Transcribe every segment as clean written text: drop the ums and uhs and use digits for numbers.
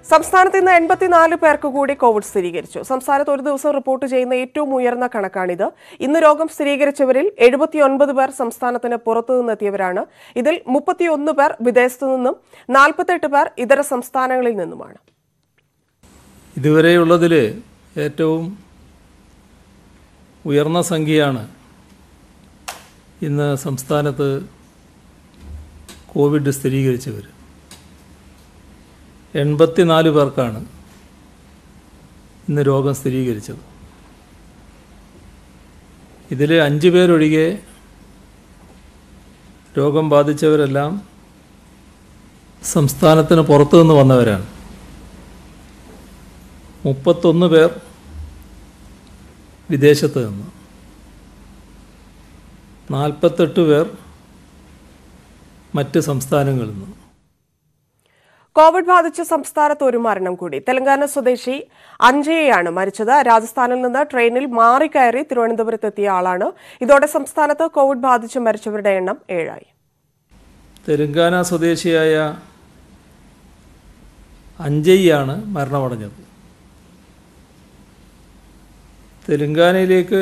സംസ്ഥാനത്ത് ഇന്ന് 84 പേർക്ക് കൂടി കോവിഡ് സ്ഥിരീകരിച്ചു. സംസ്ഥാനത്ത് ഒരു ദിവസം റിപ്പോർട്ട് ചെയ്യുന്ന ഏറ്റവും ഉയർന്ന കണക്കാണിത്. ഇന്ന് രോഗം സ്ഥിരീകരിച്ചവരിൽ 79 പേർ സംസ്ഥാനത്തിന് പുറത്തുനിന്നെത്തിയവരാണ്. ഇതിൽ 31 പേർ വിദേശത്തു നിന്നും 48 പേർ ഇതര സംസ്ഥാനങ്ങളിൽ നിന്നുമാണ്. ഇതുവരെയുള്ളതിൽ ഏറ്റവും ഉയർന്ന സംഖ്യയാണ് ഇന്ന് സംസ്ഥാനത്ത് കോവിഡ് സ്ഥിരീകരിച്ചവർ. 84 പേർക്കാണ് ഇന്ന് രോഗം സ്ഥിരീകരിച്ചത്. ഇതിൽ 5 പേരൊഴികെ രോഗം ബാധിച്ചവരെല്ലാം സംസ്ഥാനത്തിന് പുറത്തു നിന്ന് വന്നവരാണ്. 31 പേർ വിദേശത്ത് നിന്ന്, 48 പേർ മറ്റ് സംസ്ഥാനങ്ങളിൽ നിന്ന്. കോവിഡ് ബാധിച്ച സംസ്ഥാനത്ത് ഒരു മരണം കൂടി. തെലങ്കാന സ്വദേശി അഞ്ജയാണ് മരിച്ചത്. രാജസ്ഥാനിൽ നിന്ന് ട്രെയിനിൽ മാറിക്കയറി തിരുവനന്തപുരത്തെത്തിയ ആളാണ്. ഇതോടെ സംസ്ഥാനത്ത് കോവിഡ് ബാധിച്ച് മരിച്ചവരുടെ എണ്ണം 7 തെലങ്കാന സ്വദേശിയായ അഞ്ജയാണ് മരണമടഞ്ഞത്. തെലങ്കാനയിലേക്ക്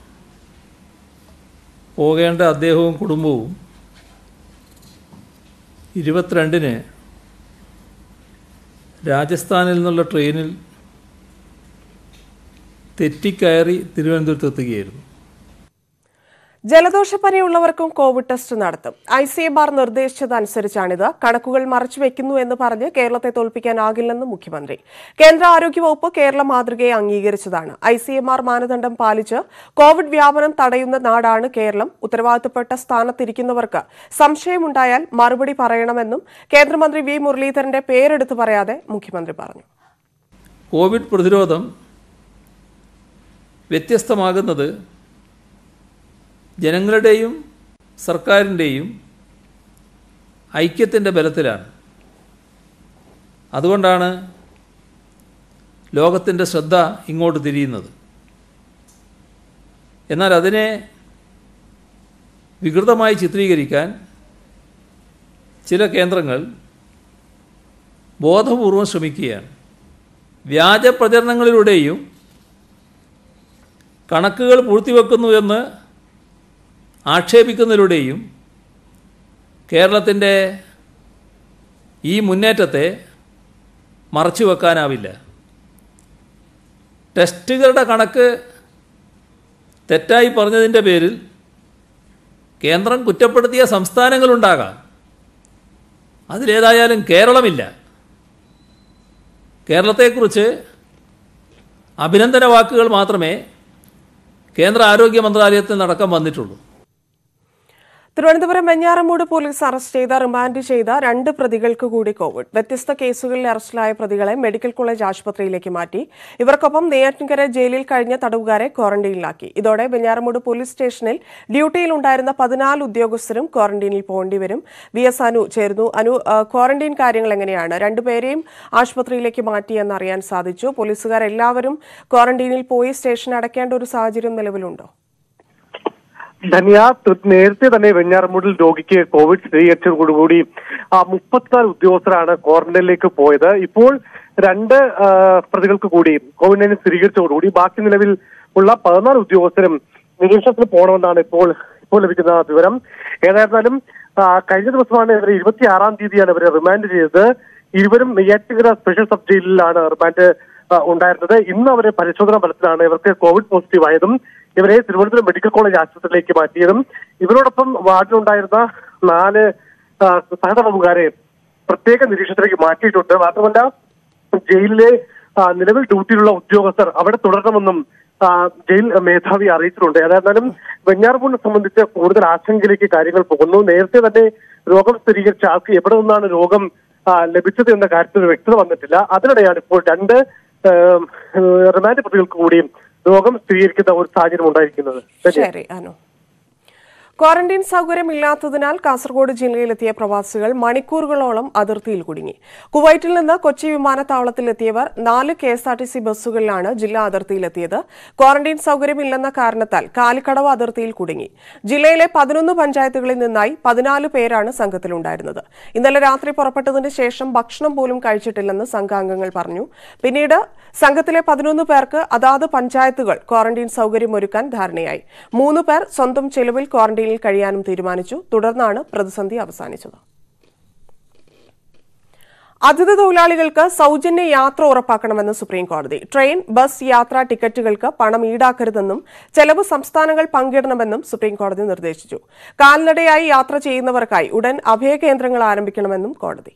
പോകേണ്ട അദ്ദേഹവും കുടുംബവും 22-ന് രാജസ്ഥാനിൽ നിന്നുള്ള ട്രെയിനിൽ തെറ്റിക്കയറി തിരുവനന്തപുരത്തെത്തുകയായിരുന്നു. ജലദോഷപ്പനിയുള്ളവർക്കും കോവിഡ് ടെസ്റ്റ് നടത്തും. ICMR നിർദ്ദേശിച്ചതനുസരിച്ചാണിത്. കണക്കുകൾ മറച്ചുവെക്കുന്നു എന്ന് പറഞ്ഞ് കേരളത്തെ തോൽപ്പിക്കാനാകില്ലെന്ന് മുഖ്യമന്ത്രി. കേന്ദ്ര ആരോഗ്യവകുപ്പ് കേരള മാതൃകയെ അംഗീകരിച്ചതാണ്. ICMR മാനദണ്ഡം പാലിച്ച് കോവിഡ് വ്യാപനം തടയുന്ന നാടാണ് കേരളം. ഉത്തരവാദിത്തപ്പെട്ട സ്ഥാനത്തിരിക്കുന്നവർക്ക് സംശയമുണ്ടായാൽ മറുപടി പറയണമെന്നും കേന്ദ്രമന്ത്രി V. മുരളീധരന്റെ പേരെടുത്ത് പറയാതെ മുഖ്യമന്ത്രി പറഞ്ഞു. കോവിഡ് പ്രതിരോധം വ്യത്യസ്തമാകുന്നത് ജനങ്ങളുടെയും സർക്കാരിൻ്റെയും ഐക്യത്തിൻ്റെ ബലത്തിലാണ്. അതുകൊണ്ടാണ് ലോകത്തിൻ്റെ ശ്രദ്ധ ഇങ്ങോട്ട് തിരിയുന്നത്. എന്നാൽ അതിനെ വികൃതമായി ചിത്രീകരിക്കാൻ ചില കേന്ദ്രങ്ങൾ ബോധപൂർവം ശ്രമിക്കുകയാണ്. വ്യാജ പ്രചരണങ്ങളിലൂടെയും കണക്കുകൾ പൂഴ്ത്തിവെക്കുന്നു എന്ന് ആക്ഷേപിക്കുന്നതിലൂടെയും കേരളത്തിൻ്റെ ഈ മുന്നേറ്റത്തെ മറച്ചു വെക്കാനാവില്ല. ടെസ്റ്റുകളുടെ കണക്ക് തെറ്റായി പറഞ്ഞതിൻ്റെ പേരിൽ കേന്ദ്രം കുറ്റപ്പെടുത്തിയ സംസ്ഥാനങ്ങളുണ്ടാകാം. അതിലേതായാലും കേരളമില്ല. കേരളത്തെക്കുറിച്ച് അഭിനന്ദന വാക്കുകൾ മാത്രമേ കേന്ദ്ര ആരോഗ്യ മന്ത്രാലയത്തിൽ നടക്കം വന്നിട്ടുള്ളൂ. തിരുവനന്തപുരം വെഞ്ഞാറമൂട് പോലീസ് അറസ്റ്റ് ചെയ്ത റിമാൻഡ് ചെയ്ത 2 പ്രതികൾക്ക് കൂടി കോവിഡ്. വ്യത്യസ്ത കേസുകളിൽ അറസ്റ്റിലായ പ്രതികളെ മെഡിക്കൽ കോളേജ് ആശുപത്രിയിലേക്ക് മാറ്റി. ഇവർക്കൊപ്പം നെയ്യാറ്റിൻകര ജയിലിൽ കഴിഞ്ഞ തടവുകാരെ ക്വാറന്റൈനിലാക്കി. ഇതോടെ വെഞ്ഞാറമൂട് പോലീസ് സ്റ്റേഷനിൽ ഡ്യൂട്ടിയിലുണ്ടായിരുന്ന 14 ഉദ്യോഗസ്ഥരും ക്വാറന്റൈനിൽ പോകേണ്ടി വരും. VS അനു ചേർന്നു. അനു, ക്വാറന്റൈൻ കാര്യങ്ങൾ എങ്ങനെയാണ്? 2 പേരെയും ആശുപത്രിയിലേക്ക് മാറ്റിയെന്നറിയാൻ സാധിച്ചു. പോലീസുകാരെല്ലാവരും ക്വാറന്റൈനിൽ പോയി സ്റ്റേഷൻ അടയ്ക്കേണ്ട ഒരു സാഹചര്യം നിലവിലുണ്ടോ? ധന്യ, നേരത്തെ തന്നെ വെഞ്ഞാറമൂടിൽ രോഗിക്ക് കോവിഡ് സ്ഥിരീകരിച്ചതോടുകൂടി 34 ഉദ്യോഗസ്ഥരാണ് ക്വാറന്റൈനിലേക്ക് പോയത്. ഇപ്പോൾ 2 പ്രതികൾക്ക് കൂടി കോവിഡ്-19 സ്ഥിരീകരിച്ചതോടുകൂടി ബാക്കി നിലവിൽ ഉള്ള 14 ഉദ്യോഗസ്ഥരും നിരീക്ഷണത്തിൽ പോകണമെന്നാണ് ഇപ്പോൾ ലഭിക്കുന്ന വിവരം. ഏതായിരുന്നാലും കഴിഞ്ഞ ദിവസമാണ് ഇവരെ 26-ാം തീയതിയാണ് ഇവരെ റിമാൻഡ് ചെയ്തത്. ഇരുവരും നെയ്യാറ്റിൻകര സ്പെഷ്യൽ സബ് ജയിലിലാണ് റിമാൻഡ് ഉണ്ടായിരുന്നത്. ഇന്ന് അവരെ പരിശോധനാ ഫലത്തിലാണ് ഇവർക്ക് കോവിഡ് പോസിറ്റീവ് ആയതും ഇവരെ തിരുവനന്തപുരം മെഡിക്കൽ കോളേജ് ആശുപത്രിയിലേക്ക് മാറ്റിയതും. ഇവരോടൊപ്പം വാർഡിലുണ്ടായിരുന്ന 4 സഹതടവുകാരെ പ്രത്യേക നിരീക്ഷണത്തിലേക്ക് മാറ്റിയിട്ടുണ്ട്. മാത്രമല്ല ജയിലിലെ നിലവിൽ ഡ്യൂട്ടിയിലുള്ള ഉദ്യോഗസ്ഥർ അവിടെ തുടരണമെന്നും ജയിൽ മേധാവി അറിയിച്ചിട്ടുണ്ട്. ഏതായിരുന്നാലും വെഞ്ഞാറമൂടിനെ സംബന്ധിച്ച് കൂടുതൽ ആശങ്കയിലേക്ക് കാര്യങ്ങൾ പോകുന്നു. നേരത്തെ തന്നെ രോഗം സ്ഥിരീകരിച്ച ആൾക്ക് എവിടെ നിന്നാണ് രോഗം ലഭിച്ചത് എന്ന കാര്യത്തിൽ വ്യക്തത വന്നിട്ടില്ല. അതിനിടെയാണ് ഇപ്പോൾ 2 റിമാൻഡ് പ്രതികൾക്ക് കൂടിയും രോഗം സ്ഥിരീകരിക്കുന്ന ഒരു സാഹചര്യം ഉണ്ടായിരിക്കുന്നത്. ശരി അനു. ക്വാറന്റൈൻ സൗകര്യമില്ലാത്തതിനാൽ കാസർഗോഡ് ജില്ലയിലെത്തിയ പ്രവാസികൾ മണിക്കൂറുകളോളം അതിർത്തിയിൽ കുടുങ്ങി. കുവൈറ്റിൽ നിന്ന് കൊച്ചി വിമാനത്താവളത്തിലെത്തിയവർ 4 KSRTC ബസ്സുകളിലാണ് ജില്ലാ അതിർത്തിയിലെത്തിയത്. ക്വാറന്റൈൻ സൗകര്യമില്ലെന്ന കാരണത്താൽ കാലിക്കടവ് അതിർത്തിയിൽ കുടുങ്ങി. ജില്ലയിലെ 11 പഞ്ചായത്തുകളിൽ നിന്നായി 14 പേരാണ് സംഘത്തിലുണ്ടായിരുന്നത്. ഇന്നലെ രാത്രി പുറപ്പെട്ടതിന് ശേഷം ഭക്ഷണം പോലും കഴിച്ചിട്ടില്ലെന്ന് സംഘാംഗങ്ങൾ പറഞ്ഞു. പിന്നീട് സംഘത്തിലെ 11 പേർക്ക് അതാത് പഞ്ചായത്തുകൾ ക്വാറന്റൈൻ സൗകര്യമൊരുക്കാൻ ധാരണയായി. 3 പേർ സ്വന്തം ചെലവിൽ ക്വാറന്റൈനിൽ കഴിയാനും തീരുമാനിച്ചു. തുടർന്നാണ് പ്രതിസന്ധി അവസാനിച്ചത്. അതിഥി തൊഴിലാളികൾക്ക് സൗജന്യ യാത്ര ഉറപ്പാക്കണമെന്ന് സുപ്രീംകോടതി. ട്രെയിൻ, ബസ് യാത്രാ ടിക്കറ്റുകൾക്ക് പണം ഈടാക്കരുതെന്നും ചെലവ് സംസ്ഥാനങ്ങൾ പങ്കിടണമെന്നും സുപ്രീംകോടതി നിർദ്ദേശിച്ചു. കാൽനടയായി യാത്ര ചെയ്യുന്നവർക്കായി ഉടൻ അഭയകേന്ദ്രങ്ങൾ ആരംഭിക്കണമെന്നും കോടതി.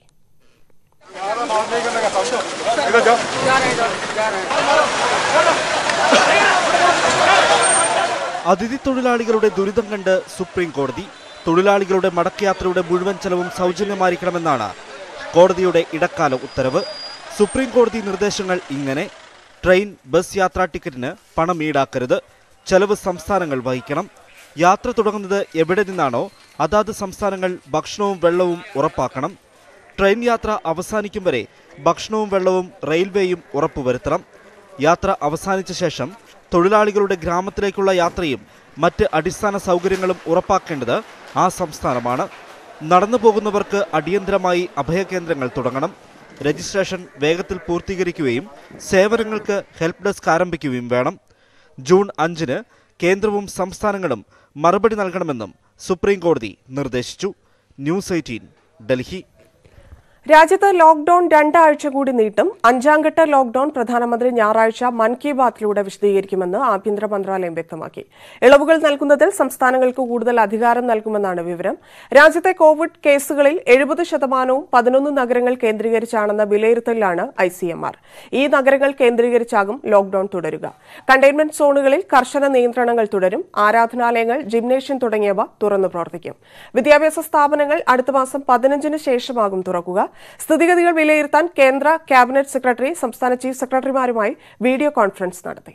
അതിഥി തൊഴിലാളികളുടെ ദുരിതം കണ്ട് സുപ്രീം കോടതി തൊഴിലാളികളുടെ മടക്കയാത്രയുടെ മുഴുവൻ ചെലവും സൗജന്യമായിരിക്കണമെന്നാണ് കോടതിയുടെ ഇടക്കാല ഉത്തരവ്. സുപ്രീം കോടതി നിർദ്ദേശങ്ങൾ ഇങ്ങനെ: ട്രെയിൻ, ബസ് യാത്രാ ടിക്കറ്റിന് പണം ഈടാക്കരുത്, ചെലവ് സംസ്ഥാനങ്ങൾ വഹിക്കണം, യാത്ര തുടങ്ങുന്നത് എവിടെ നിന്നാണോ അതാത് സംസ്ഥാനങ്ങൾ ഭക്ഷണവും വെള്ളവും ഉറപ്പാക്കണം, ട്രെയിൻ യാത്ര അവസാനിക്കും വരെ ഭക്ഷണവും വെള്ളവും റെയിൽവേയും ഉറപ്പുവരുത്തണം, യാത്ര അവസാനിച്ച ശേഷം തൊഴിലാളികളുടെ ഗ്രാമത്തിലേക്കുള്ള യാത്രയും മറ്റ് അടിസ്ഥാന സൗകര്യങ്ങളും ഉറപ്പാക്കേണ്ടത് ആ സംസ്ഥാനമാണ്. നടന്നു പോകുന്നവർക്ക് അടിയന്തരമായി അഭയകേന്ദ്രങ്ങൾ തുടങ്ങണം, രജിസ്ട്രേഷൻ വേഗത്തിൽ പൂർത്തീകരിക്കുകയും സേവനങ്ങൾക്ക് ഹെൽപ്പ് ഡെസ്ക് ആരംഭിക്കുകയും വേണം. ജൂൺ 5-ന് കേന്ദ്രവും സംസ്ഥാനങ്ങളും മറുപടി നൽകണമെന്നും സുപ്രീം കോടതി നിർദ്ദേശിച്ചു. ന്യൂസ് 18 ഡൽഹി. രാജ്യത്ത് ലോക്ഡൌൺ 2 ആഴ്ച കൂടി നീട്ടും. 5ാംഘട്ട ലോക്ഡൌൺ പ്രധാനമന്ത്രി ഞായറാഴ്ച മൻ കി ബാത്തിലൂടെ വിശദീകരിക്കുമെന്ന് ആഭ്യന്തര മന്ത്രാലയം വ്യക്തമാക്കി. ഇളവുകൾ നൽകുന്നതിൽ സംസ്ഥാനങ്ങൾക്ക് കൂടുതൽ അധികാരം നൽകുമെന്നാണ് വിവരം. രാജ്യത്തെ കോവിഡ് കേസുകളിൽ 70% 11 നഗരങ്ങൾ കേന്ദ്രീകരിച്ചാണെന്ന വിലയിരുത്തലിലാണ് ICMR. ഈ നഗരങ്ങൾ കേന്ദ്രീകരിച്ചാകും ലോക്ഡൌൺ തുടരുക. കണ്ടെയ്ൻമെന്റ് സോണുകളിൽ കർശന നിയന്ത്രണങ്ങൾ തുടരും. ആരാധനാലയങ്ങൾ, ജിംനേഷ്യം തുടങ്ങിയവ തുറന്നു പ്രവർത്തിക്കും. വിദ്യാഭ്യാസ സ്ഥാപനങ്ങൾ അടുത്ത മാസം 15-ന് ശേഷമാകും തുറക്കുക. സ്ഥിതിഗതികൾ വിലയിരുത്താൻ കേന്ദ്ര ക്യാബിനറ്റ് സെക്രട്ടറി സംസ്ഥാന ചീഫ് സെക്രട്ടറിമാരുമായി വീഡിയോ കോൺഫറൻസ് നടത്തി.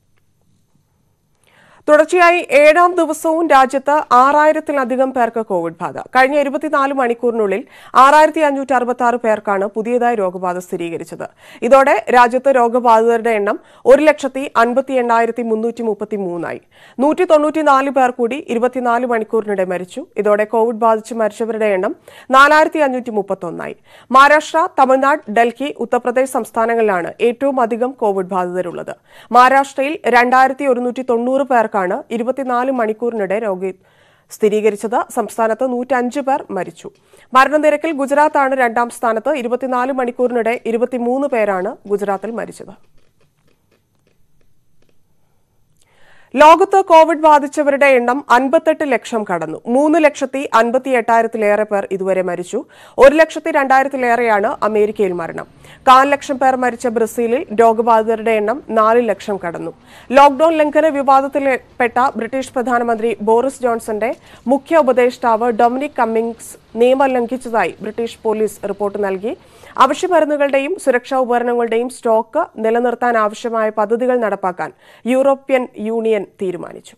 തുടർച്ചയായി 7ാം ദിവസവും രാജ്യത്ത് 6000-ലധികം പേർക്ക് കോവിഡ് ബാധ. കഴിഞ്ഞ 24 മണിക്കൂറിനുള്ളിൽ 6566 പേർക്കാണ് പുതിയതായി രോഗബാധ സ്ഥിരീകരിച്ചത്. ഇതോടെ രാജ്യത്ത് രോഗബാധിതരുടെ എണ്ണം 1,58,333 ആയി. 194 പേർ കൂടി 24 മണിക്കൂറിനിടെ മരിച്ചു. ഇതോടെ കോവിഡ് ബാധിച്ച് മരിച്ചവരുടെ എണ്ണം 4531 ആയി. മഹാരാഷ്ട്ര, തമിഴ്നാട്, ഡൽഹി, ഉത്തർപ്രദേശ് സംസ്ഥാനങ്ങളിലാണ് ഏറ്റവും അധികം കോവിഡ് ബാധിതരുള്ളത്. മഹാരാഷ്ട്രയിൽ 2190 പേർക്കാണ് 24 മണിക്കൂറിനിടെ രോഗം സ്ഥിരീകരിച്ചത്. സംസ്ഥാനത്ത് 105 പേർ മരിച്ചു. മരണനിരക്കിൽ ഗുജറാത്താണ് 2ാം സ്ഥാനത്ത്. 24 മണിക്കൂറിനിടെ 23 പേരാണ് ഗുജറാത്തിൽ മരിച്ചത്. ലോകത്ത് കോവിഡ് ബാധിച്ചവരുടെ എണ്ണം 58 ലക്ഷം കടന്നു. 3,58,000-ലേറെ പേർ ഇതുവരെ മരിച്ചു. 1,02,000-ലേറെയാണ് അമേരിക്കയിൽ മരണം. 1,4 ലക്ഷം പേർ മരിച്ച ബ്രസീലിൽ രോഗബാധിതരുടെ എണ്ണം 4 ലക്ഷം കടന്നു. ലോക്ഡൌൺ ലംഘന വിവാദത്തിൽപ്പെട്ട ബ്രിട്ടീഷ് പ്രധാനമന്ത്രി ബോറിസ് ജോൺസന്റെ മുഖ്യ ഉപദേഷ്ടാവ് ഡൊമിനിക് കമ്മിങ്സ് നിയമം ലംഘിച്ചതായി ബ്രിട്ടീഷ് പോലീസ് റിപ്പോർട്ട് നൽകി. അവശ്യമരുന്നുകളുടെയും സുരക്ഷാ ഉപകരണങ്ങളുടെയും സ്റ്റോക്ക് നിലനിർത്താൻ ആവശ്യമായ പദ്ധതികൾ നടപ്പാക്കാൻ യൂറോപ്യൻ യൂണിയൻ തീരുമാനിച്ചു.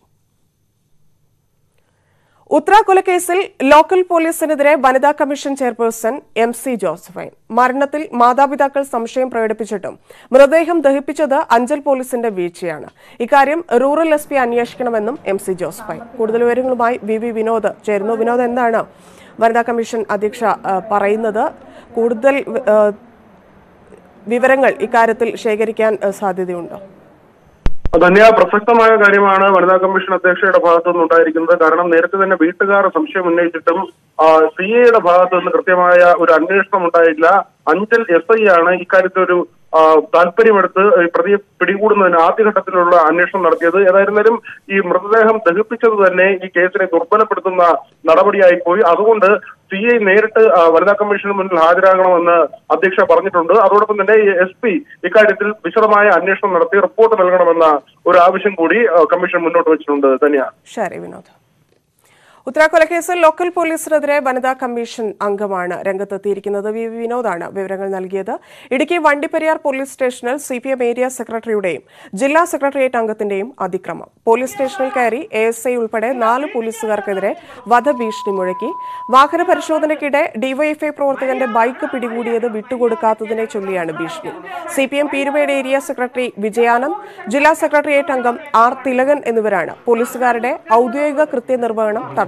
ഉത്തര കൊലക്കേസിൽ ലോക്കൽ പോലീസിനെതിരെ വനിതാ കമ്മീഷൻ ചെയർപേഴ്സൺ MC ജോസഫൈൻ. മരണത്തിൽ മാതാപിതാക്കൾ സംശയം പ്രകടിപ്പിച്ചിട്ടും മൃതദേഹം ദഹിപ്പിച്ചത് അഞ്ചൽ പോലീസിന്റെ വീഴ്ചയാണ്. ഇക്കാര്യം റൂറൽ SP അന്വേഷിക്കണമെന്നും MC ജോസഫൈൻ. കൂടുതൽ വിവരങ്ങളുമായി VV വിനോദ് ചേരുന്നു. വിനോദ്, എന്താണ് വനിതാ കമ്മീഷൻ അധ്യക്ഷ പറയുന്നത്? കൂടുതൽ വിവരങ്ങൾ ഇക്കാര്യത്തിൽ ശേഖരിക്കാൻ സാധ്യതയുണ്ടോ? ധന്യ, പ്രസക്തമായ കാര്യമാണ് വനിതാ കമ്മീഷൻ അധ്യക്ഷയുടെ ഭാഗത്തു നിന്നുണ്ടായിരിക്കുന്നത്. കാരണം നേരത്തെ തന്നെ വീട്ടുകാർ സംശയം ഉന്നയിച്ചിട്ടും CAയുടെ ഭാഗത്തു നിന്ന് കൃത്യമായ ഒരു അന്വേഷണം ഉണ്ടായില്ല. അഞ്ചൽ SI ആണ് ഇക്കാര്യത്തിൽ ഒരു താല്പര്യമെടുത്ത് പ്രതിയെ പിടികൂടുന്നതിന് ആദ്യഘട്ടത്തിലുള്ള അന്വേഷണം നടത്തിയത്. ഏതായിരുന്നാലും ഈ മൃതദേഹം ദഹിപ്പിച്ചത് തന്നെ ഈ കേസിനെ ദുർബലപ്പെടുത്തുന്ന നടപടിയായിപ്പോയി. അതുകൊണ്ട് CA നേരിട്ട് വനിതാ കമ്മീഷന് മുന്നിൽ ഹാജരാകണമെന്ന് അധ്യക്ഷ പറഞ്ഞിട്ടുണ്ട്. അതോടൊപ്പം തന്നെ SP ഇക്കാര്യത്തിൽ വിശദമായ അന്വേഷണം നടത്തി റിപ്പോർട്ട് നൽകണമെന്ന ഒരു ആവശ്യം കൂടി കമ്മീഷൻ മുന്നോട്ട് വെച്ചിട്ടുണ്ട്. തന്നെയാണ്. ശരി വിനോദ്. ഉത്തരാക്കൊലക്കേസിൽ ലോക്കൽ പോലീസിനെതിരെ വനിതാ കമ്മീഷൻ അംഗമാണ് രംഗത്തെത്തിയിരിക്കുന്നത്. വി വിനോദാണ് വിവരങ്ങൾ നൽകിയത്. ഇടുക്കി വണ്ടിപ്പെരിയാർ പോലീസ് സ്റ്റേഷനിൽ CPM ഏരിയ സെക്രട്ടറിയുടെയും ജില്ലാ സെക്രട്ടേറിയറ്റ് അംഗത്തിന്റെയും അതിക്രമം. പോലീസ് സ്റ്റേഷനിൽ കയറി ASI ഉൾപ്പെടെ 4 പോലീസുകാർക്കെതിരെ വധഭീഷണി മുഴക്കി. വാഹന പരിശോധനയ്ക്കിടെ ഡിവൈഎഫ്ഐ പ്രവർത്തകന്റെ ബൈക്ക് പിടികൂടിയത് വിട്ടുകൊടുക്കാത്തതിനെ ചൊല്ലിയാണ് ഭീഷണി. CPM Peermade area secretary Vijayanand, ജില്ലാ സെക്രട്ടേറിയറ്റ് അംഗം R തിലകൻ എന്നിവരാണ് പോലീസുകാരുടെ ഔദ്യോഗിക കൃത്യനിർവഹണം തടസ്സപ്പെടുത്തിയത്.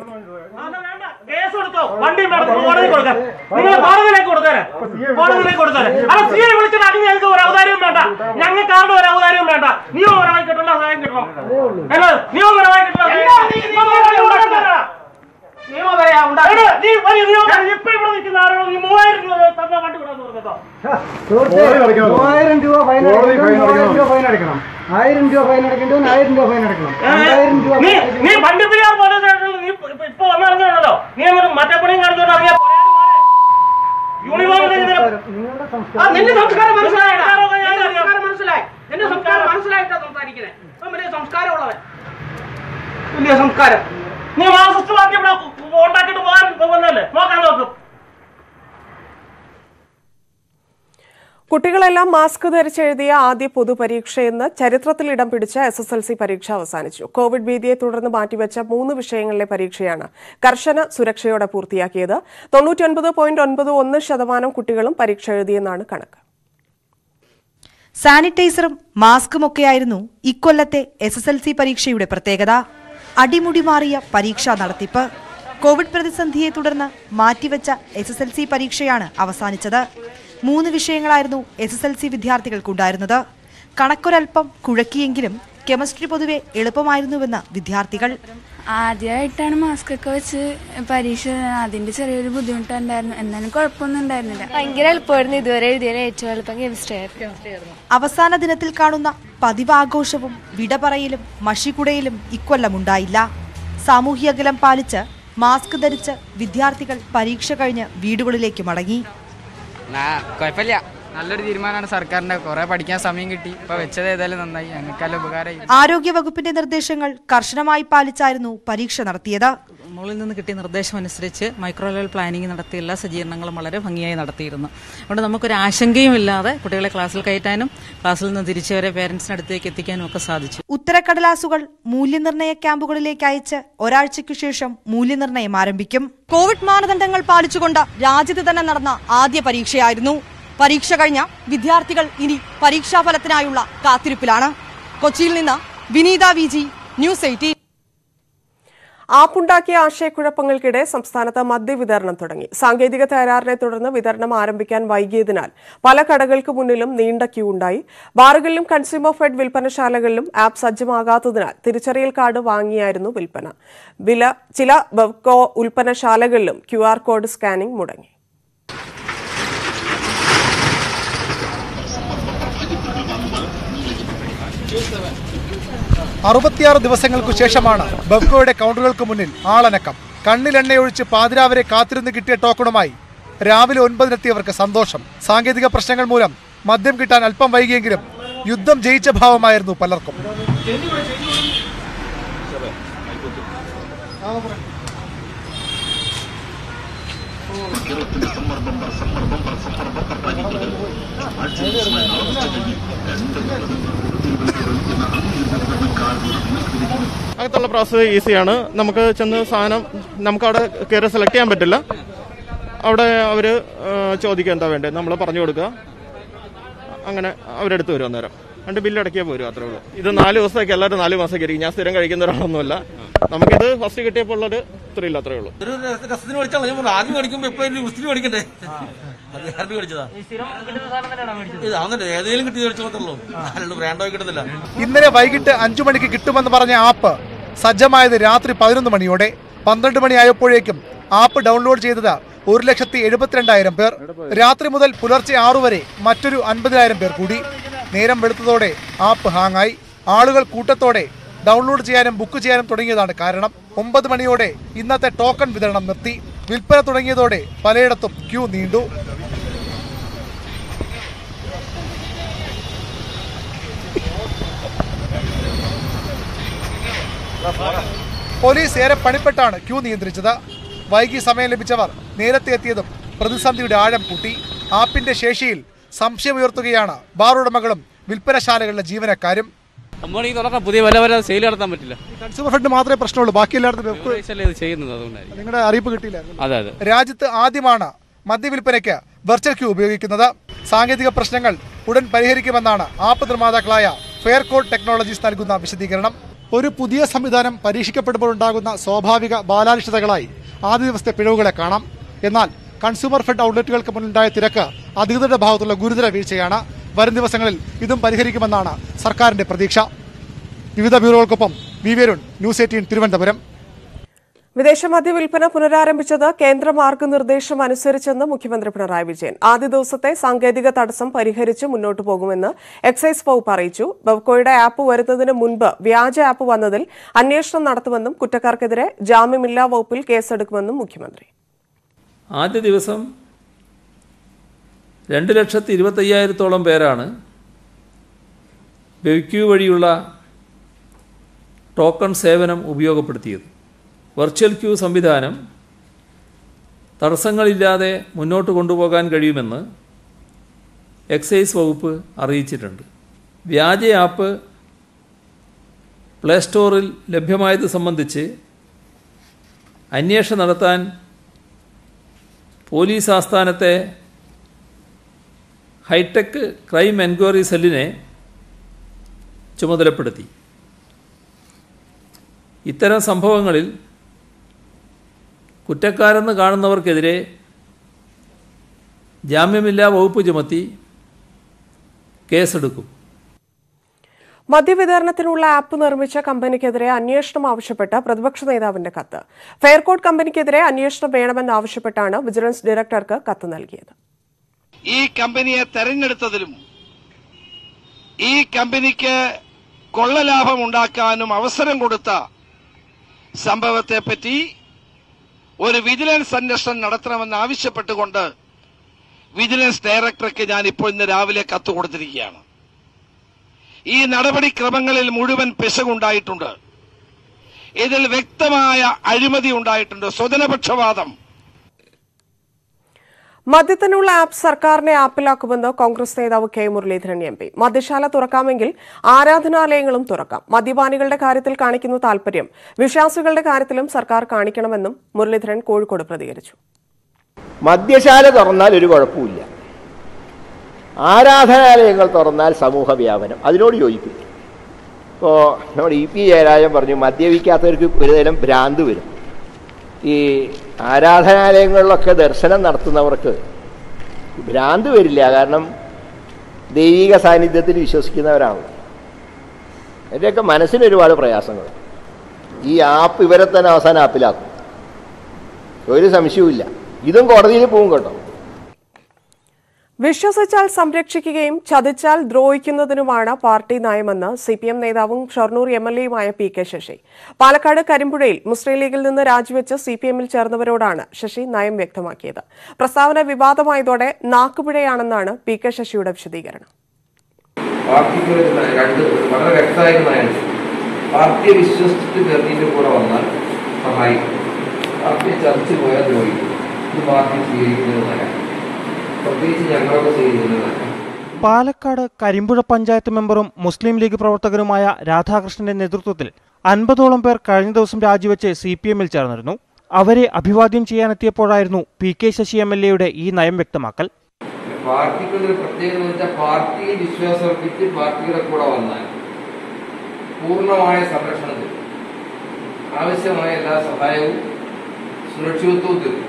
കുട്ടികളെല്ലാം മാസ്ക് ധരിച്ചെഴുതിയ ആദ്യ പൊതുപരീക്ഷയെന്ന് ചരിത്രത്തിൽ ഇടം പിടിച്ച SSLC പരീക്ഷ അവസാനിച്ചു. കോവിഡ് ഭീതിയെ തുടർന്ന് മാറ്റിവെച്ച 3 വിഷയങ്ങളിലെ പരീക്ഷയാണ് കർശന സുരക്ഷയോടെ പൂർത്തിയാക്കിയത്. 99.91% കുട്ടികളും പരീക്ഷ എഴുതിയെന്നാണ് കണക്ക്. സാനിറ്റൈസറും മാസ്കുമൊക്കെയായിരുന്നു ഇക്കൊല്ലത്തെ SSLC പരീക്ഷയുടെ പ്രത്യേകത. അടിമുടി മാറിയ പരീക്ഷാ നടത്തിപ്പ്. കോവിഡ് പ്രതിസന്ധിയെ തുടർന്ന് മാറ്റിവെച്ച SSLC പരീക്ഷയാണ് അവസാനിച്ചത്. 3 വിഷയങ്ങളായിരുന്നു SSLC വിദ്യാർത്ഥികൾക്കുണ്ടായിരുന്നത്. കണക്കൊരൽപ്പം കുഴക്കിയെങ്കിലും കെമിസ്ട്രി പൊതുവെ എളുപ്പമായിരുന്നുവെന്ന് വിദ്യാർത്ഥികൾ. ആദ്യമായിട്ടാണ് മാസ്ക് ഒക്കെ വെച്ച് പരീക്ഷ. അതിന്റെ ചെറിയൊരു ബുദ്ധിമുട്ടുണ്ടായിരുന്നു, എന്നാലും കുഴപ്പമൊന്നും ഉണ്ടായിരുന്നില്ല. ഭയങ്കര എളുപ്പമായിരുന്നു. ഇതുവരെ എഴുതിയാലും ഏറ്റവും എളുപ്പം കെമിസ്ട്രി ആയിരുന്നു. അവസാന ദിനത്തിൽ കാണുന്ന പതിവാഘോഷവും വിടപറയിലും മഷിക്കുടയിലും ഇക്കൊല്ലമുണ്ടായില്ല. സാമൂഹ്യ അകലം പാലിച്ച് മാസ്ക് ധരിച്ച് വിദ്യാർത്ഥികൾ പരീക്ഷ കഴിഞ്ഞ് വീടുകളിലേക്ക് മടങ്ങി. കുഴപ്പമില്ല, നല്ലൊരു തീരുമാനമാണ് സർക്കാരിന്റെ. കുറെ പഠിക്കാൻ സമയം കിട്ടി. ഇപ്പൊ വെച്ചത് ഏതായാലും നന്നായി, ഞങ്ങൾക്കെല്ലാം ഉപകാരമായി. ആരോഗ്യ വകുപ്പിന്റെ നിർദ്ദേശങ്ങൾ കർശനമായി പാലിച്ചായിരുന്നു പരീക്ഷ നടത്തിയത്. മുകളിൽ നിന്ന് കിട്ടിയ നിർദ്ദേശം അനുസരിച്ച് മൈക്രോ ലെവൽ പ്ലാനിംഗ് നടത്തിയ എല്ലാ സജ്ജീകരണങ്ങളും വളരെ ഭംഗിയായി നടത്തിയിരുന്നു. അതുകൊണ്ട് നമുക്കൊരു ആശങ്കയും ഇല്ലാതെ കുട്ടികളെ ക്ലാസ്സിൽ കയറ്റാനും ക്ലാസ്സിൽ നിന്ന് തിരിച്ചവരെ പേരന്റ്സിനടുത്തേക്ക് എത്തിക്കാനും ഒക്കെ സാധിച്ചു. ഉത്തരക്കടലാസുകൾ മൂല്യനിർണ്ണയ ക്യാമ്പുകളിലേക്ക് അയച്ച് ഒരാഴ്ചയ്ക്കു ശേഷം മൂല്യനിർണ്ണയം ആരംഭിക്കും. കോവിഡ് മാനദണ്ഡങ്ങൾ പാലിച്ചുകൊണ്ട് രാജ്യത്ത് തന്നെ നടന്ന ആദ്യ പരീക്ഷയായിരുന്നു. പരീക്ഷ കഴിഞ്ഞ വിദ്യാർത്ഥികൾ ഇനി പരീക്ഷാഫലത്തിനായുള്ള കാത്തിരിപ്പിലാണ്. കൊച്ചിയിൽ നിന്ന് വിനീത VG, ന്യൂസ് 18. ആപ്പുണ്ടാക്കിയ ആശയക്കുഴപ്പങ്ങൾക്കിടെ സംസ്ഥാനത്ത് മദ്യവിതരണം തുടങ്ങി. സാങ്കേതിക തകരാറിനെ തുടർന്ന് വിതരണം ആരംഭിക്കാൻ വൈകിയതിനാൽ പല കടകൾക്ക് മുന്നിലും നീണ്ട ക്യൂ ഉണ്ടായി. ബാറുകളിലും കൺസ്യൂമർ ഫെഡ് വിൽപ്പനശാലകളിലും ആപ്പ് സജ്ജമാകാത്തതിനാൽ തിരിച്ചറിയൽ കാർഡ് വാങ്ങിയായിരുന്നു വിൽപ്പന. ചില ബെവ്കോ ഉൽപ്പന്നശാലകളിലും QR കോഡ് സ്കാനിംഗ് മുടങ്ങി. ദിവസങ്ങൾക്കു ശേഷമാണ് ബെവ്കോയുടെ കൗണ്ടറുകൾക്ക് മുന്നിൽ ആളനക്കം. കണ്ണിലെണ്ണയൊഴിച്ച് പാതിരാവരെ കാത്തിരുന്ന് കിട്ടിയ ടോക്കണുമായി രാവിലെ 9-നെത്തിയവർക്ക് സന്തോഷം. സാങ്കേതിക പ്രശ്നങ്ങൾ മൂലം മദ്യം കിട്ടാൻ അല്പം വൈകിയെങ്കിലും യുദ്ധം ജയിച്ച ഭാവമായിരുന്നു പലർക്കും. അകത്തുള്ള പ്രോസസ് ഈസിയാണ്. നമുക്ക് ചെന്ന് സാധനം നമുക്കവിടെ കയറി സെലക്ട് ചെയ്യാൻ പറ്റില്ല. അവിടെ അവർ ചോദിക്കുക എന്താ വേണ്ടത്, നമ്മൾ പറഞ്ഞു കൊടുക്കുക. അങ്ങനെ അവരെടുത്ത് വരും അന്നേരം. രണ്ട് ബില്ല് അടയ്ക്കാൻ പോരും, അത്രേ ഉള്ളൂ. ഇത് 4 ദിവസത്തേക്ക് എല്ലാവരും 4 മാസത്തേക്ക് ഇരിക്കും. ഞാൻ സ്ഥിരം കഴിക്കുന്ന ഒരാളൊന്നുമല്ല. നമുക്കിത് ഫസ്റ്റ് കിട്ടിയപ്പോൾ ഉള്ളൊരു ത്രില്ല, അത്രേ ഉള്ളൂ. ആദ്യം മേടിക്കുമ്പോൾ എപ്പോഴും വൃത്തി മേടിക്കണ്ടേ, അത് കാരണം മേടിച്ചതാ. ഏതെങ്കിലും കിട്ടി മേടിച്ചു മാത്രമല്ലോ, ബ്രാൻഡോ കിട്ടുന്നില്ല. ഇന്നലെ വൈകിട്ട് 5 മണിക്ക് കിട്ടുമെന്ന് പറഞ്ഞ ആപ്പ് സജ്ജമായത് രാത്രി 11 മണിയോടെ. 12 മണിയായപ്പോഴേക്കും ആപ്പ് ഡൗൺലോഡ് ചെയ്തത് 1,72,000 പേർ. രാത്രി മുതൽ പുലർച്ചെ 6 വരെ മറ്റൊരു 50,000 പേർ കൂടി. നേരം വെളുത്തതോടെ ആപ്പ് ഹാങ്ങായി. ആളുകൾ കൂട്ടത്തോടെ ഡൗൺലോഡ് ചെയ്യാനും ബുക്ക് ചെയ്യാനും തുടങ്ങിയതാണ് കാരണം. 9 മണിയോടെ ഇന്നത്തെ ടോക്കൺ വിതരണം നിർത്തി. വിൽപ്പന തുടങ്ങിയതോടെ പലയിടത്തും ക്യൂ നീണ്ടു. പോലീസ് ഏറെ പണിപ്പെട്ടാണ് ക്യൂ നിയന്ത്രിച്ചത്. വൈകി സമയം ലഭിച്ചവർ നേരത്തെ എത്തിയതും പ്രതിസന്ധിയുടെ ആഴം കൂട്ടി. ആപ്പിന്റെ ശേഷിയിൽ സംശയമുയർത്തുകയാണ് ബാർ ഉടമകളും വിൽപ്പനശാലകളിലെ ജീവനക്കാരും. പുതിയ വല്ല സെയിൽ നടത്താൻ പറ്റില്ല. കൺസ്യൂമർ ഫെഡ് മാത്രമേ പ്രശ്നമുള്ളൂ, ബാക്കി എല്ലായിടത്തും നിങ്ങളുടെ അറിയിപ്പ് കിട്ടിയില്ല. രാജ്യത്ത് ആദ്യമാണ് മദ്യവിൽപ്പനയ്ക്ക് വെർച്വൽ ക്യൂ ഉപയോഗിക്കുന്നത്. സാങ്കേതിക പ്രശ്നങ്ങൾ ഉടൻ പരിഹരിക്കുമെന്നാണ് ആപ്പ് നിർമ്മാതാക്കളായ ഫെയർ കോഡ് ടെക്നോളജീസ് നൽകുന്ന വിശദീകരണം. ഒരു പുതിയ സംവിധാനം പരീക്ഷിക്കപ്പെടുമ്പോൾ ഉണ്ടാകുന്ന സ്വാഭാവിക ബാലാരിഷ്ടതകളായി ആദ്യ ദിവസത്തെ പിഴവുകളെ കാണാം. എന്നാൽ കൺസ്യൂമർ ഫെഡ് ഔട്ട്ലെറ്റുകൾക്ക് മുന്നിലുണ്ടായ തിരക്ക് അധികൃതരുടെ ഭാഗത്തുള്ള ഗുരുതര വീഴ്ചയാണ്. വരും ദിവസങ്ങളിൽ ഇതും പരിഹരിക്കുമെന്നാണ് സർക്കാരിന്റെ പ്രതീക്ഷ. വിവിധ ബ്യൂറോകൾക്കൊപ്പം വി വേരുൺ, ന്യൂസ് 18 തിരുവനന്തപുരം. വിദേശ മദ്യവിൽപ്പന പുനരാരംഭിച്ചത് കേന്ദ്ര മാർഗനിർദ്ദേശം അനുസരിച്ചെന്ന് മുഖ്യമന്ത്രി പിണറായി വിജയൻ. ആദ്യ ദിവസത്തെ സാങ്കേതിക തടസ്സം പരിഹരിച്ച് മുന്നോട്ടു പോകുമെന്ന് എക്സൈസ് വകുപ്പ് അറിയിച്ചു. ബവ്കോയുടെ ആപ്പ് വരുന്നതിന് മുൻപ് വ്യാജ ആപ്പ് വന്നതിൽ അന്വേഷണം നടത്തുമെന്നും കുറ്റക്കാർക്കെതിരെ ജാമ്യമില്ലാ വകുപ്പിൽ കേസെടുക്കുമെന്നും മുഖ്യമന്ത്രി. ആദ്യ ദിവസം 2,25,000-ഓളം പേരാണ് ബെവ്ക്യൂ വഴിയുള്ള ടോക്കൺ സേവനം ഉപയോഗപ്പെടുത്തിയത്. വെർച്വൽ ക്യൂ സംവിധാനം തടസ്സങ്ങളില്ലാതെ മുന്നോട്ട് കൊണ്ടുപോകാൻ കഴിയുമെന്ന് എക്സൈസ് വകുപ്പ് അറിയിച്ചിട്ടുണ്ട്. വ്യാജ ആപ്പ് പ്ലേ സ്റ്റോറിൽ ലഭ്യമായത് സംബന്ധിച്ച് അന്വേഷണം നടത്താൻ പോലീസ് ആസ്ഥാനത്തെ ഹൈടെക് ക്രൈം എൻക്വയറി സെല്ലിനെ ചുമതലപ്പെടുത്തി. ഇത്തരം സംഭവങ്ങളിൽ കുറ്റക്കാരെന്ന് കാണുന്നവർക്കെതിരെ ജാമ്യമില്ലാ വകുപ്പ് ചുമത്തി കേസെടുക്കും. മദ്യവിതരണത്തിനുള്ള ആപ്പ് നിർമ്മിച്ച കമ്പനിക്കെതിരെ അന്വേഷണം ആവശ്യപ്പെട്ട് പ്രതിപക്ഷ നേതാവിന്റെ കത്ത്. ഫെയർകോഡ് കമ്പനിക്കെതിരെ അന്വേഷണം വേണമെന്നാവശ്യപ്പെട്ടാണ് വിജിലൻസ് ഡയറക്ടർക്ക് കത്ത് നൽകിയത്. ഈ കമ്പനിയെ തെരഞ്ഞെടുത്തതിലും ഈ കമ്പനിക്ക് കൊള്ളലാഭം ഉണ്ടാക്കാനും അവസരം കൊടുത്ത സംഭവത്തെപ്പറ്റി ഒരു വിജിലൻസ് അന്വേഷണം നടത്തണമെന്ന് ആവശ്യപ്പെട്ടുകൊണ്ട് വിജിലൻസ് ഡയറക്ടർക്ക് ഞാൻ ഇപ്പോൾ ഇന്ന് രാവിലെ കത്ത് കൊടുത്തിരിക്കുകയാണ്. ഈ നടപടിക്രമങ്ങളിൽ മുഴുവൻ പിശകുണ്ടായിട്ടുണ്ട്. ഇതിൽ വ്യക്തമായ അഴിമതി ഉണ്ടായിട്ടുണ്ട്, സ്വജനപക്ഷപാതം. മദ്യത്തിനുള്ള ആപ്പ് സർക്കാരിനെ ആപ്പിലാക്കുമെന്ന് കോൺഗ്രസ് നേതാവ് കെ മുരളീധരൻ എം പി. മദ്യശാല തുറക്കാമെങ്കിൽ ആരാധനാലയങ്ങളും തുറക്കാം. മദ്യപാനികളുടെ കാര്യത്തിൽ കാണിക്കുന്ന താൽപര്യം വിശ്വാസികളുടെ കാര്യത്തിലും സർക്കാർ കാണിക്കണമെന്നും മുരളീധരൻ കോഴിക്കോട് പ്രതികരിച്ചു. മദ്യശാല തുറന്നാൽ ഒരു കുഴപ്പമില്ല, ആരാധനാലയങ്ങൾ തുറന്നാൽ സമൂഹ വ്യാപനം, അതിനോട് യോജിക്കും. ഇപ്പോൾ നമ്മുടെ ഇ പി ജയരാജൻ പറഞ്ഞു മദ്യപിക്കാത്തവർക്ക് ഒരുതരം ഭ്രാന്ത് വരും. ഈ ആരാധനാലയങ്ങളിലൊക്കെ ദർശനം നടത്തുന്നവർക്ക് ഭ്രാന്ത് വരില്ല, കാരണം ദൈവിക സാന്നിധ്യത്തിൽ വിശ്വസിക്കുന്നവരാണ്. എൻ്റെയൊക്കെ മനസ്സിന് ഒരുപാട് പ്രയാസങ്ങൾ. ഈ ആപ്പ് ഇവരെ തന്നെ അവസാനം ആപ്പിലാക്കും, ഒരു സംശയവുമില്ല. ഇതും കോടതിയിൽ പോകും കേട്ടോ. വിശ്വസിച്ചാൽ സംരക്ഷിക്കുകയും ചതിച്ചാൽ ദ്രോഹിക്കുന്നതിനുമാണ് പാർട്ടി നയമെന്ന് CPM നേതാവും ഷൊർണൂർ MLA-യുമായ PK ശശി. പാലക്കാട് കരിമ്പുഴയിൽ മുസ്ലിം ലീഗിൽ നിന്ന് രാജിവെച്ച് CPM-ൽ ചേർന്നവരോടാണ് ശശി നയം വ്യക്തമാക്കിയത്. പ്രസ്താവന വിവാദമായതോടെ നാക്കുപിഴയാണെന്നാണ് PK ശശിയുടെ വിശദീകരണം. പാർട്ടിക്ക് വളരെ വ്യക്തമായ നയമാണ്. പാർട്ടിയെ വിശ്വസിച്ചിട്ട് ഗർഭിന്റെ കൂടെ വന്നാൽ സഹായിക്കും, പാർട്ടിയെ ചർച്ച പോയാൽ ദ്രോഹിക്കും. ഇത് പാർട്ടി സ്വീകരിക്കുന്നത് നയം, പ്രത്യേകിച്ച് ഞങ്ങളൊക്കെ ചെയ്യുന്നത്. പാലക്കാട് കരിമ്പുഴ പഞ്ചായത്ത് മെമ്പറും മുസ്ലിം ലീഗ് പ്രവർത്തകരുമായ രാധാകൃഷ്ണന്റെ നേതൃത്വത്തിൽ 50ഓളം പേർ കഴിഞ്ഞ ദിവസം രാജിവെച്ച് CPM-ൽ ചേർന്നിരുന്നു. അവരെ അഭിവാദ്യം ചെയ്യാനെത്തിയപ്പോഴായിരുന്നു PK ശശി MLA-യുടെ ഈ നയം വ്യക്തമാക്കൽ. പാർട്ടിക്കൊരു പ്രത്യേകത എന്ന് വെച്ചാൽ പാർട്ടിയെ വിശ്വാസമർപ്പിച്ച് പാർട്ടിയുടെ കൂടെ വന്നാൽ പൂർണ്ണമായ സംരക്ഷണത്തിൽ ആവശ്യമായ എല്ലാ സഹായവും സുരക്ഷിതത്വവും തരും.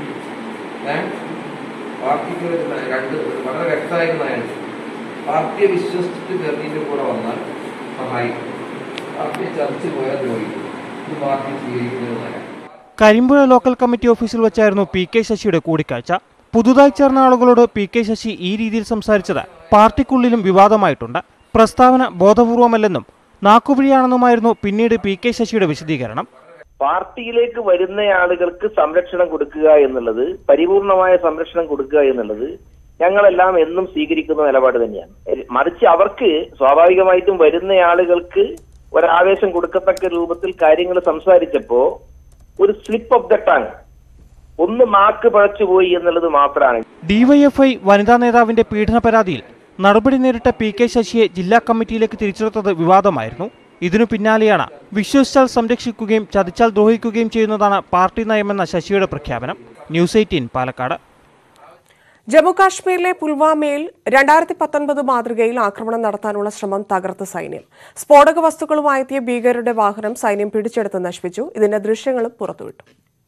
പാർട്ടിക്ക് വളരെ വ്യക്തമായ നയമാണ്. പാർട്ടിയെ വിശ്വസിച്ചിട്ട് ഗർഭിന്റെ കൂടെ വന്നാൽ സഹായിക്കും, പാർട്ടിയെ ചർച്ച പോയാൽ ദ്രോഹിക്കും. ഇത് പാർട്ടി സ്വീകരിക്കുന്നത് നയം. കരിമ്പുഴ ലോക്കൽ കമ്മിറ്റി ഓഫീസിൽ വെച്ചായിരുന്നു PK ശശിയുടെ കൂടിക്കാഴ്ച. പുതുതായി ചേർന്ന ആളുകളോട് PK ശശി ഈ രീതിയിൽ സംസാരിച്ചത് പാർട്ടിക്കുള്ളിലും വിവാദമായിട്ടുണ്ട്. പ്രസ്താവന ബോധപൂർവമല്ലെന്നും നാക്കുപിഴയാണെന്നുമായിരുന്നു പിന്നീട് PK ശശിയുടെ വിശദീകരണം. പാർട്ടിയിലേക്ക് വരുന്ന ആളുകൾക്ക് സംരക്ഷണം കൊടുക്കുക എന്നുള്ളത്, പരിപൂർണമായ സംരക്ഷണം കൊടുക്കുക എന്നുള്ളത് ഞങ്ങളെല്ലാം എന്നും സ്വീകരിക്കുന്ന നിലപാട് തന്നെയാണ്. മറിച്ച് അവർക്ക് സ്വാഭാവികമായിട്ടും വരുന്ന ആളുകൾക്ക് ഒരാവേശം കൊടുക്കത്തക്ക രൂപത്തിൽ കാര്യങ്ങൾ സംസാരിച്ചപ്പോ ഒരു സ്ലിപ്പ് ഓഫ് ദ ടങ്, ഒന്ന് മാക്ക് പഴച്ചുപോയി എന്നുള്ളത് മാത്രമാണ്. ഡിവൈഎഫ്ഐ വനിതാ നേതാവിന്റെ പീഡന പരാതിയിൽ നടപടി നേരിട്ട പി.കെ. ശശിയെ ജില്ലാ കമ്മിറ്റിയിലേക്ക് തിരിച്ചെടുത്തത് വിവാദമായിരുന്നു. ഇതിനു പിന്നാലെയാണ് വിശ്വസിച്ചാൽ സംരക്ഷിക്കുകയും ചതിച്ചാൽ ദ്രോഹിക്കുകയും ചെയ്യുന്നതാണ് പാർട്ടി നയമെന്ന ശശിയുടെ പ്രഖ്യാപനം. ന്യൂസ് 18 പാലക്കാട്. ജമ്മുകാശ്മീരിലെ പുൽവാമയിൽ 2019 മാതൃകയിൽ ആക്രമണം നടത്താനുള്ള ശ്രമം തകർത്ത സൈന്യം. സ്ഫോടക വസ്തുക്കളുമായി എത്തിയ ഭീകരരുടെ വാഹനം സൈന്യം പിടിച്ചെടുത്ത് നശിപ്പിച്ചു. ഇതിന്റെ ദൃശ്യങ്ങളും പുറത്തുവിട്ടു.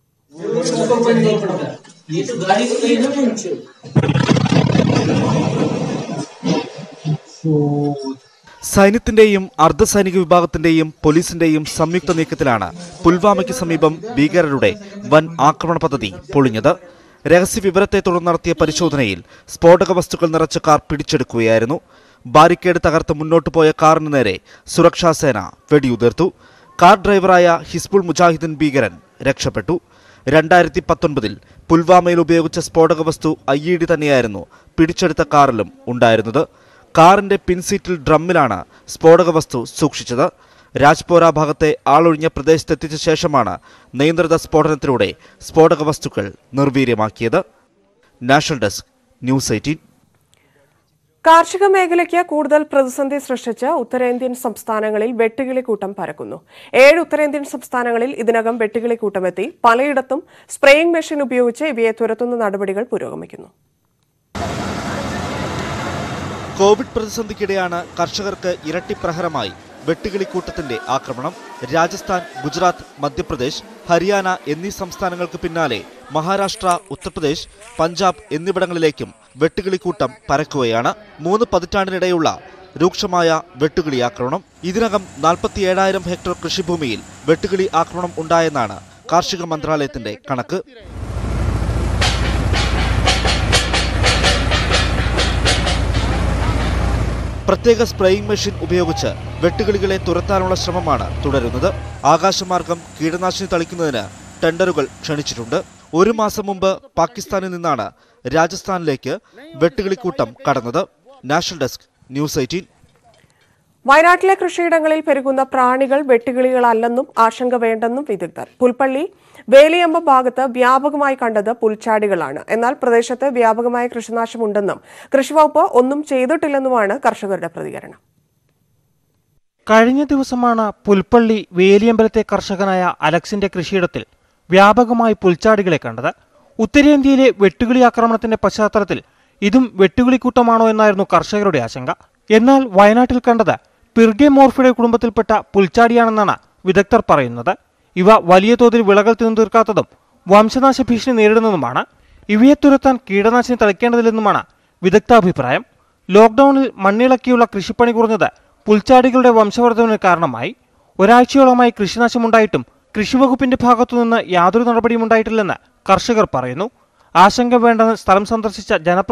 സൈന്യത്തിന്റെയും അർദ്ധസൈനിക വിഭാഗത്തിന്റെയും പോലീസിന്റെയും സംയുക്ത നീക്കത്തിലാണ് പുൽവാമയ്ക്ക് സമീപം ഭീകരരുടെ വൻ ആക്രമണ പദ്ധതി പൊളിഞ്ഞത്. രഹസ്യവിവരത്തെ തുടർന്ന് നടത്തിയ പരിശോധനയിൽ സ്ഫോടക വസ്തുക്കൾ നിറച്ച കാർ പിടിച്ചെടുക്കുകയായിരുന്നു. ബാരിക്കേഡ് തകർത്ത് മുന്നോട്ടു പോയ കാറിന് നേരെ സുരക്ഷാസേന വെടിയുതിർത്തു. കാർ ഡ്രൈവറായ ഹിസ്ബുൾ മുജാഹിദ്ദീൻ ഭീകരൻ രക്ഷപ്പെട്ടു. 2019 പുൽവാമയിൽ ഉപയോഗിച്ച സ്ഫോടക വസ്തു IED തന്നെയായിരുന്നു പിടിച്ചെടുത്ത കാറിലും ഉണ്ടായിരുന്നത്. കാറിന്റെ പിൻസീറ്റിൽ ഡ്രമ്മിലാണ് സ്ഫോടക വസ്തു സൂക്ഷിച്ചത്. രാജ്പോര ഭാഗത്തെ ആളൊഴിഞ്ഞ പ്രദേശത്തെത്തിച്ച ശേഷമാണ് നിയന്ത്രിത സ്ഫോടനത്തിലൂടെ സ്ഫോടക വസ്തുക്കൾ നിർവീര്യമാക്കിയത്. National desk, news 18. കാർഷിക മേഖലയ്ക്ക് കൂടുതൽ പ്രതിസന്ധി സൃഷ്ടിച്ച് ഉത്തരേന്ത്യൻ സംസ്ഥാനങ്ങളിൽ വെട്ടുകിളിക്കൂട്ടം പരക്കുന്നു. 7 ഉത്തരേന്ത്യൻ സംസ്ഥാനങ്ങളിൽ ഇതിനകം വെട്ടുകിളിക്കൂട്ടമെത്തി. പലയിടത്തും സ്പ്രേയിംഗ് മെഷീൻ ഉപയോഗിച്ച് ഇവയെ തുരത്തുന്ന നടപടികൾ പുരോഗമിക്കുന്നു. കോവിഡ് പ്രതിസന്ധിക്കിടെയാണ് കർഷകർക്ക് ഇരട്ടി പ്രഹരമായി വെട്ടുകിളിക്കൂട്ടത്തിന്റെ ആക്രമണം. രാജസ്ഥാൻ, ഗുജറാത്ത്, മധ്യപ്രദേശ്, ഹരിയാന എന്നീ സംസ്ഥാനങ്ങൾക്ക് പിന്നാലെ മഹാരാഷ്ട്ര, ഉത്തർപ്രദേശ്, പഞ്ചാബ് എന്നിവിടങ്ങളിലേക്കും വെട്ടുകിളിക്കൂട്ടം പരക്കുകയാണ്. 3 പതിറ്റാണ്ടിനിടെയുള്ള രൂക്ഷമായ വെട്ടുകിളി ആക്രമണം. ഇതിനകം 47,000 ഹെക്ടർ കൃഷിഭൂമിയിൽ വെട്ടുകിളി ആക്രമണം ഉണ്ടായെന്നാണ് കാർഷിക മന്ത്രാലയത്തിന്റെ കണക്ക്. പ്രത്യേക സ്പ്രേയിംഗ് മെഷീൻ ഉപയോഗിച്ച് വെട്ടുകിളികളെ തുരത്താനുള്ള ശ്രമമാണ് തുടരുന്നത്. ആകാശമാർഗം കീടനാശിനി തളിക്കുന്നതിന് ടെൻഡറുകൾ ക്ഷണിച്ചിട്ടുണ്ട്. 1 മാസം മുമ്പ് പാകിസ്ഥാനിൽ നിന്നാണ് രാജസ്ഥാനിലേക്ക് വെട്ടുകിളിക്കൂട്ടം കടന്നത്. National desk, news 18. വയനാട്ടിലെ കൃഷിയിടങ്ങളിൽ പെരുകുന്ന പ്രാണികൾ വെട്ടുകിളികളല്ലെന്നും ആശങ്ക വേണ്ടെന്നും വിദഗ്ധർ. പുൽപ്പള്ളി വേലിയമ്പ ഭാഗത്ത് വ്യാപകമായി കണ്ടത് പുൽച്ചാടികളാണ്. എന്നാൽ പ്രദേശത്ത് വ്യാപകമായ കൃഷിനാശമുണ്ടെന്നും കൃഷിവകുപ്പ് ഒന്നും ചെയ്തിട്ടില്ലെന്നുമാണ് കർഷകരുടെ പ്രതികരണം. കഴിഞ്ഞ ദിവസമാണ് പുൽപ്പള്ളി വേലിയമ്പലത്തെ കർഷകനായ അലക്സിന്റെ കൃഷിയിടത്തിൽ വ്യാപകമായി പുൽച്ചാടികളെ കണ്ടത്. ഉത്തരേന്ത്യയിലെ വെട്ടുകിളി ആക്രമണത്തിന്റെ പശ്ചാത്തലത്തിൽ ഇതും വെട്ടുകിളിക്കൂട്ടമാണോ എന്നായിരുന്നു കർഷകരുടെ ആശങ്ക. എന്നാൽ വയനാട്ടിൽ കണ്ടത് പിർഗെമോർഫിയുടെ കുടുംബത്തിൽപ്പെട്ട പുൽച്ചാടിയാണെന്നാണ് വിദഗ്ധർ പറയുന്നത്. ഇവ വലിയ തോതിൽ വിളകൾ തിന്നു തീർക്കാത്തതും വംശനാശ ഭീഷണി നേരിടുന്നതുമാണ്. ഇവയെ തുരത്താൻ കീടനാശിനി തളിക്കേണ്ടതില്ലെന്നുമാണ് വിദഗ്ധാഭിപ്രായം. ലോക്ഡൌണിൽ മണ്ണിളക്കിയുള്ള കൃഷിപ്പണി കുറഞ്ഞത് പുൽച്ചാടികളുടെ വംശവർദ്ധനവിന് കാരണമായി. ഒരാഴ്ചയോളമായി കൃഷിനാശമുണ്ടായിട്ടും കൃഷിവകുപ്പിന്റെ ഭാഗത്തുനിന്ന് യാതൊരു നടപടിയും ഉണ്ടായിട്ടില്ലെന്ന് കർഷകർ പറയുന്നു. ആശങ്ക വേണ്ടെന്ന് സ്ഥലം സന്ദർശിച്ച